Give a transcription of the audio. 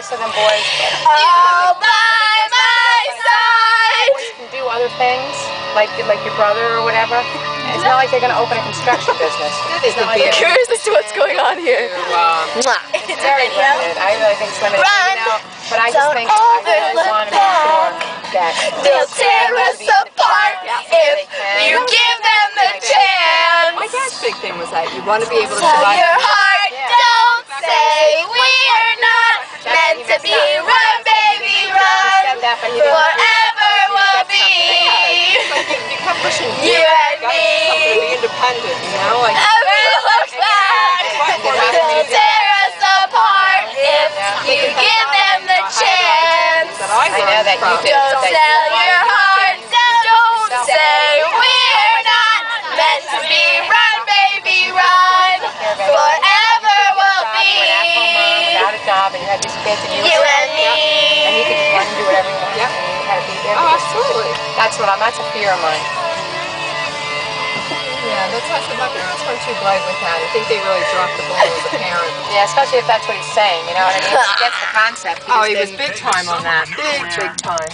nicer than boys. All by my side. Boys can do other things, like your brother or whatever. It's not like they're going to open a construction business. It's not like I'm curious as to what's going on here. It's very limited. I really think it's limited. But I just think I really want to make sure that they'll tear us apart if you give them the chance. My dad's big thing was that you want to be able to Tell survive. your heart, don't say we're not meant to be. Run, baby, run. Forever will be. You kept pushing You and me. to be independent, you know? Like, Every look back, they'll tear us apart if you give them the chance. I know that you did. Don't sell your heart, don't say we're not meant to be. Run, baby, run. Forever will be. Without a job, and you had these kids, and You and me. and you could just run and do whatever you want. Yeah. You had to be there. oh, absolutely. That's a fear of mine. Yeah, that's why I said my parents weren't too bright with that. I think they really dropped the ball as a parent. Yeah, especially if that's what he's saying. You know what I mean? He gets the concept. He was big time on that. Big time.